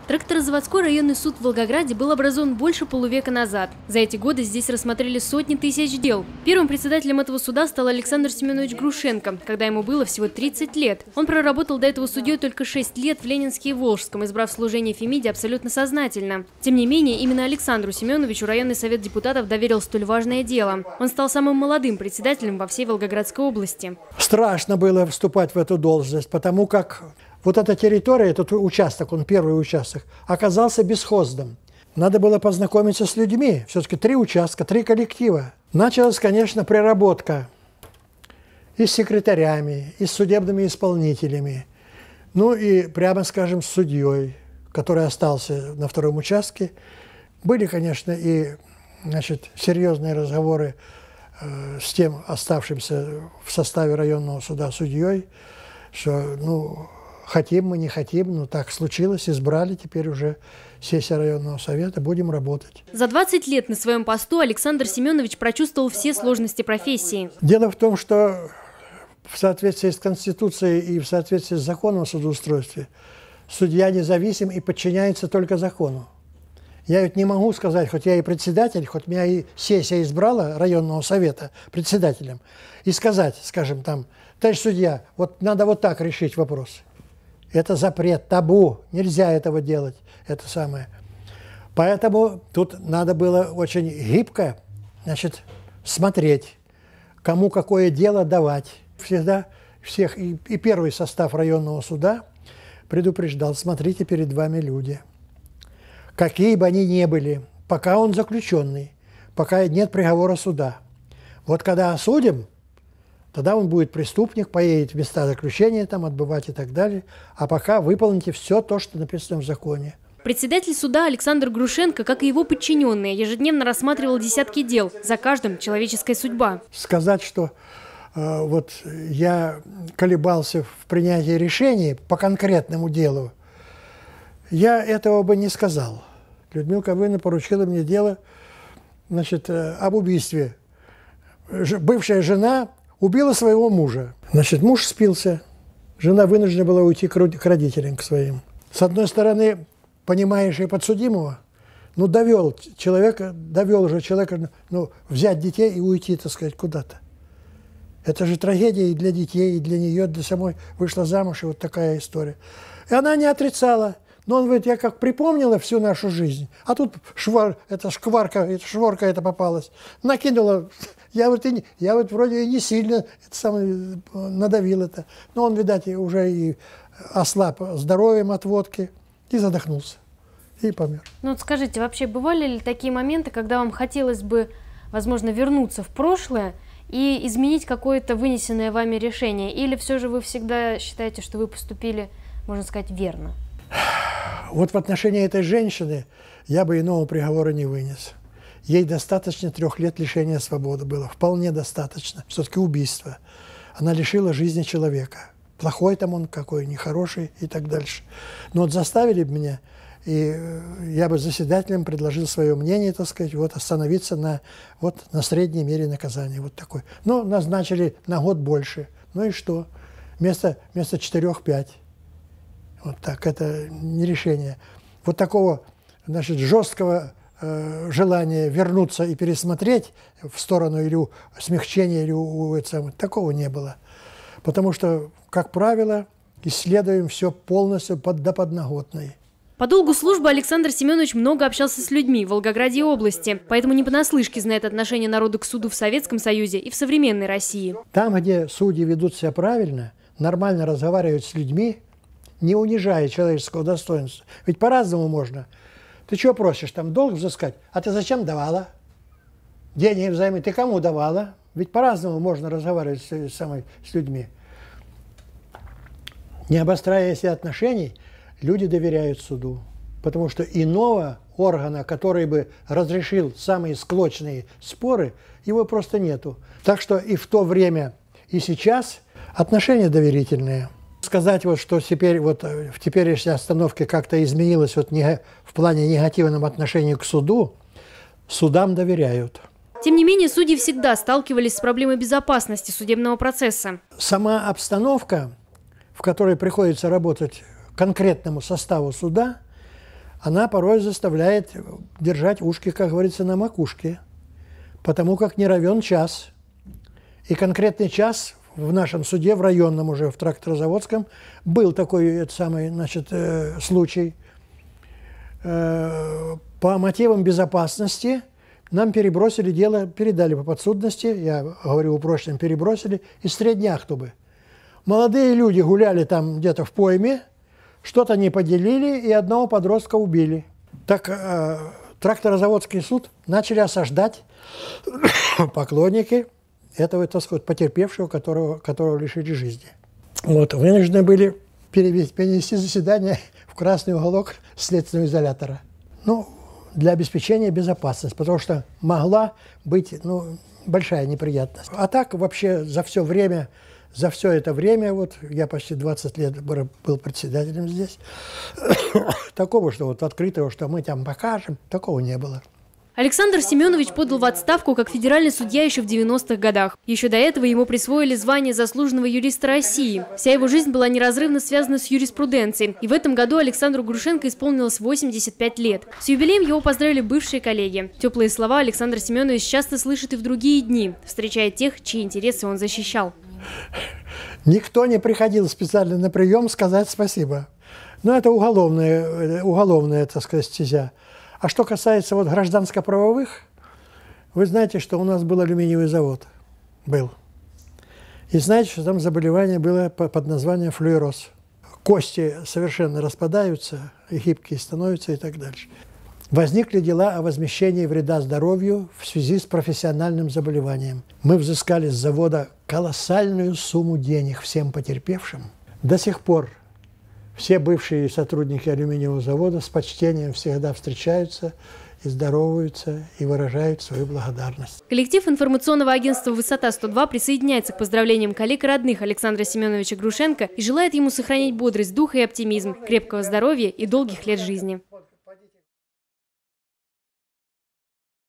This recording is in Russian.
Тракторозаводской районный суд в Волгограде был образован больше полувека назад. За эти годы здесь рассмотрели сотни тысяч дел. Первым председателем этого суда стал Александр Семенович Грушенко, когда ему было всего 30 лет. Он проработал до этого судьей только 6 лет в Ленинске и Волжском, избрав служение Фемиде абсолютно сознательно. Тем не менее, именно Александру Семеновичу районный совет депутатов доверил столь важное дело. Он стал самым молодым председателем во всей Волгоградской области. Страшно было вступать в эту должность, потому как вот эта территория, этот участок, он первый участок, оказался бесхозным. Надо было познакомиться с людьми. Все-таки 3 участка, 3 коллектива. Началась, конечно, приработка и с секретарями, и с судебными исполнителями. Ну и, прямо скажем, с судьей, который остался на 2-м участке. Были, конечно, и серьезные разговоры с тем оставшимся в составе районного суда судьей, что, хотим мы, не хотим, но так случилось, избрали, теперь уже сессия районного совета, будем работать. За 20 лет на своем посту Александр Семенович прочувствовал все сложности профессии. Дело в том, что в соответствии с Конституцией и в соответствии с законом о судоустройстве судья независим и подчиняется только закону. Я ведь не могу сказать, хоть я и председатель, хоть меня и сессия избрала районного совета председателем, и сказать, скажем, там, товарищ судья, вот надо вот так решить вопрос. Это запрет, табу, нельзя этого делать, это самое. Поэтому тут надо было очень гибко, смотреть, кому какое дело давать. Всегда всех, и первый состав районного суда предупреждал, смотрите, перед вами люди. Какие бы они ни были, пока он заключенный, пока нет приговора суда. Вот когда осудим, тогда он будет преступник, поедет в места заключения, там отбывать и так далее. А пока выполните все то, что написано в законе. Председатель суда Александр Грушенко, как и его подчиненные, ежедневно рассматривал десятки дел. За каждым человеческая судьба. Сказать, что вот я колебался в принятии решений по конкретному делу, я этого бы не сказал. Людмила Ковыльна поручила мне дело, об убийстве. Бывшая жена убила своего мужа. Муж спился, жена вынуждена была уйти к родителям, к своим. С одной стороны, понимаешь и подсудимого, довел же человека, взять детей и уйти, так сказать, куда-то. Это же трагедия и для детей, и для нее, для самой. Вышла замуж, и вот такая история. И она не отрицала. Но он говорит, я как припомнила всю нашу жизнь, а тут шкварка, шворка эта попалась, накинула. Я вроде и не сильно надавил это. Но он, видать, уже и ослаб здоровьем от водки и задохнулся. И помер. Скажите, вообще бывали ли такие моменты, когда вам хотелось бы, возможно, вернуться в прошлое и изменить какое-то вынесенное вами решение? Или все же вы всегда считаете, что вы поступили, можно сказать, верно? Вот в отношении этой женщины я бы иного приговора не вынес. Ей достаточно 3 лет лишения свободы было. Вполне достаточно. Все-таки убийство. Она лишила жизни человека. Плохой там он какой, нехороший и так дальше. Но вот заставили бы меня, и я бы заседателям предложил свое мнение, так сказать, остановиться на средней мере наказания. Вот такой. Назначили на год больше. И что? Вместо 4-5. Вот так, это не решение. Вот такого, жесткого желания вернуться и пересмотреть в сторону или смягчения, или такого не было. Потому что, как правило, исследуем все полностью до подноготной. По долгу службы Александр Семенович много общался с людьми в Волгограде и области, поэтому не понаслышке знает отношение народа к суду в Советском Союзе и в современной России. Там, где судьи ведут себя правильно, нормально разговаривают с людьми, не унижая человеческого достоинства. Ведь по-разному можно. Ты чего просишь, там долг взыскать? А ты зачем давала? Деньги взаймы ты кому давала? Ведь по-разному можно разговаривать с людьми. Не обостряя эти отношений, люди доверяют суду. Потому что иного органа, который бы разрешил самые склочные споры, его просто нету. Так что и в то время, и сейчас отношения доверительные. Сказать, что теперь в теперешней обстановке как-то изменилось в плане негативном отношении к суду, судам доверяют. Тем не менее, судьи всегда сталкивались с проблемой безопасности судебного процесса. Сама обстановка, в которой приходится работать конкретному составу суда, она порой заставляет держать ушки, как говорится, на макушке, потому как не равен час. И конкретный час в нашем суде, в районном уже, в тракторозаводском, был такой случай. По мотивам безопасности нам перебросили дело, передали по подсудности, я говорю упрощенно, перебросили, из Средняхтубы. Молодые люди гуляли там где-то в пойме, что-то не поделили, и одного подростка убили. Так тракторозаводский суд начали осаждать поклонники этого, так сказать, потерпевшего, которого лишили жизни. Вот, вынуждены были перенести заседание в красный уголок следственного изолятора. Ну, для обеспечения безопасности, потому что могла быть большая неприятность. А так вообще за все это время, вот я почти 20 лет был председателем здесь, такого, что вот открытого, что мы там покажем, такого не было. Александр Семенович подал в отставку как федеральный судья еще в 90-х годах. Еще до этого ему присвоили звание заслуженного юриста России. Вся его жизнь была неразрывно связана с юриспруденцией. И в этом году Александру Грушенко исполнилось 85 лет. С юбилеем его поздравили бывшие коллеги. Теплые слова Александр Семенович часто слышит и в другие дни, встречая тех, чьи интересы он защищал. Никто не приходил специально на прием сказать спасибо. Но это уголовная, так сказать, стезя. А что касается вот гражданско-правовых, вы знаете, что у нас был алюминиевый завод. Был. И знаете, что там заболевание было под названием флюороз. Кости совершенно распадаются, и гибкие становятся и так дальше. Возникли дела о возмещении вреда здоровью в связи с профессиональным заболеванием. Мы взыскали с завода колоссальную сумму денег всем потерпевшим. До сих пор все бывшие сотрудники алюминиевого завода с почтением всегда встречаются и здороваются, и выражают свою благодарность. Коллектив информационного агентства «Высота-102» присоединяется к поздравлениям коллег и родных Александра Семеновича Грушенко и желает ему сохранить бодрость духа и оптимизм, крепкого здоровья и долгих лет жизни.